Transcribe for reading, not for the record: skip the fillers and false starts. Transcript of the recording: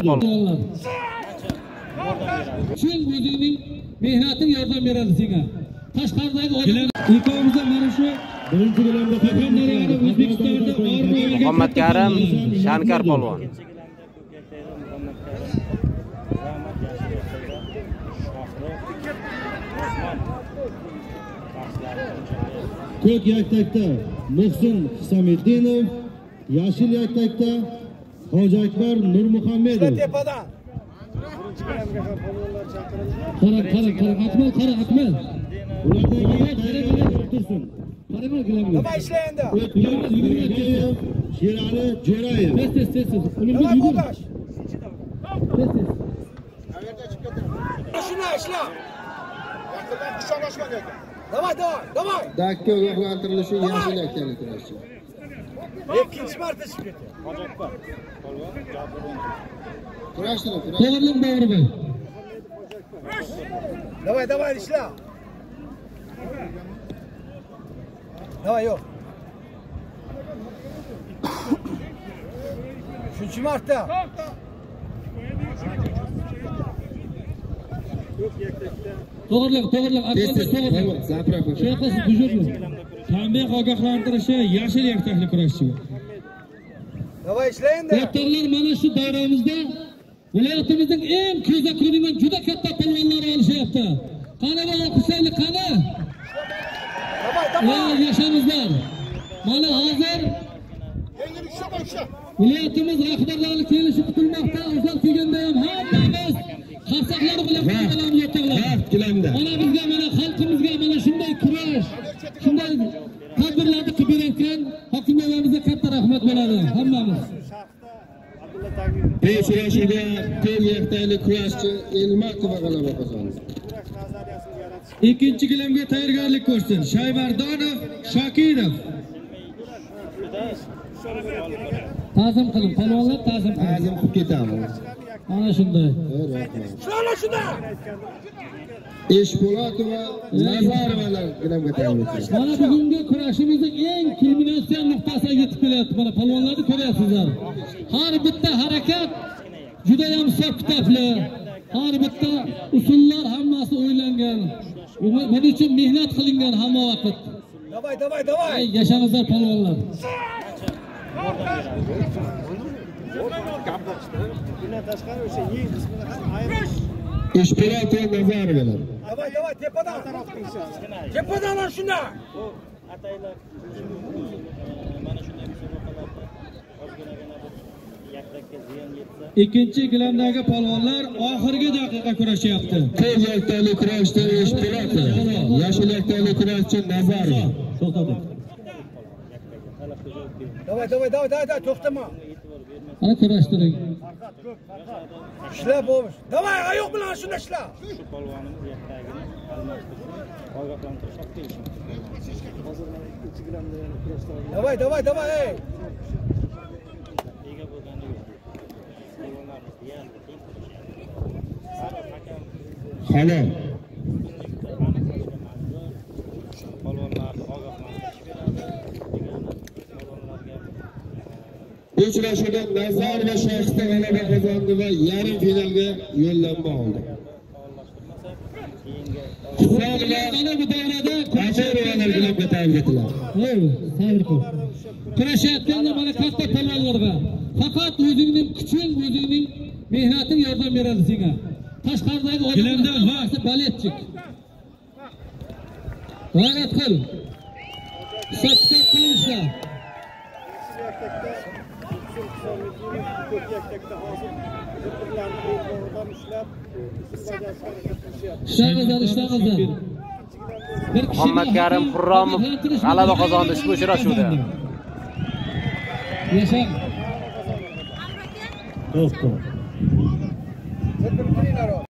polvon. Sen o'zingning mehnating yordam beradi senga. Tashqaridagi odam ikkovimizda mana shu birinchi gilamda Qahramonlarga O'zbekistonda Muhammad Karim Shankar polvon. Ko'k yaktakda Muhsin Hisomiddinov, yashil yaktakda Hoji Akbar Nurmuhammedov. Qara Akmal. Ulardagi tursin. Qara gilamga. Nima ishlaydi? Sherali Jo'rayev. Tez. Uning Nima yugur. bo'lash? Tez. Shuna ishla. Vaqtdan kuchlanishgan ekan. Davay. Dakka ogohlantirilishi yashil yaktalik kurashchi. Ikkinchi marta chiqib ketdi. Hojakbar. Kurashtirib. To'g'rilik Davrbay. Davay ishla. Davay yo'q. Uchinchi marta. To'g'rilik. Shunaqasi dujurmi? Tanbeh ogohlantirishi yashil yaktakli kurashchi. Davay ishlaydi. Doktorlar mana shu davramizda viloyatimizning eng ko'zga ko'ringan juda katta polvonlar olishyapti. Qani bu o'qishaylik qani? Davay. Yashamizlar. Mana hozir viloyatimiz rahbarlari kelishi kutilmoqda. Uzoq kelganda ham hammamiz qarsoqlar bilan qilamiz o'rtoqlar. Mana bizga, mana xalqimizga mana shunday kurash, shunday tadbirlarni qilib berayotgan hokimiyamizga katta rahmat bo'ladi hammamiz. Besh yoshida ko'k yaktalik kurashchi Elmatova g'alaba qozondi. Ikkinchi gilamga tayyorgarlik ko'rsin. Shaybardonov, Shokirov. Ta'zim qiling, polvonlar ta'zim qiling. Ta'zim qilib ketamiz. Mana shunday. Shuna. Eshpo'latova, Nazarovalar gilamga tayyorlanmoqda. Mana bugungi kurashimizning eng kulminatsion nuqtasiga yetib kelyapti. Mana polvonlarni ko'ryapsizlar. Har bitta harakat juda ham hisob kitobli. Har bitta usullar hammasi o'ylangan. Buning uchun mehnat qilingan hamma vaqt. Davay. Yashamizlar polvonlar. Bundan tashqari o'sha yeng qismini ham ayirish. Eshpo'latova, Nazarovalar. Davay, tepadan shuna. Ataylar mana shunday musobaqalarda ozginagina bir yaktakka ziyon yetsa. Ikkinchi gilamdagi polvonlar oxirgi daqiqa kurashyapti. Ko'k yaktalik kurashchi Eshpo'latova, yashil yaktalik kurashchi Nazarov. To'xtadik. Davay, to'xtama. Ana kurashtiring. Ishla bo'lmish. Davay, oyoq bilan shunda ishla. Shu polvonimiz yaktagini almashtirib, ogohlantirish olib kelishimiz. Hozir mana 2 gilamda yana kurashlar. Davay. Ega bo'lgani yo'q. Polvonlarimiz deyarli teng kurashyapti. Har hakam Halol. polvonlarni ogohlantirish beradi. Polvonlarga Uchrashuvda Nazar va Shohista g'alaba qozondi va yarim finalga yo'llanma oldi. Mana bu davrada Nazarovalar gilamga tayyor etiladi. Sabr qil. Kurashayotganda mana katta polvonlarga faqat o'zingning kuching, o'zingning mehnating yordam beradi senga. Tashqaridagi odamlar vaqti baletchik. G'ayrat qil. Hisob qilishda. Ko'k yaktakda hozir birbirlarini qo'ldan ushlab Ishlangizlar. Muhammad Karim Xurromov g'alaba qozondi ushbu uchrashuvda. Yashang. To'xta.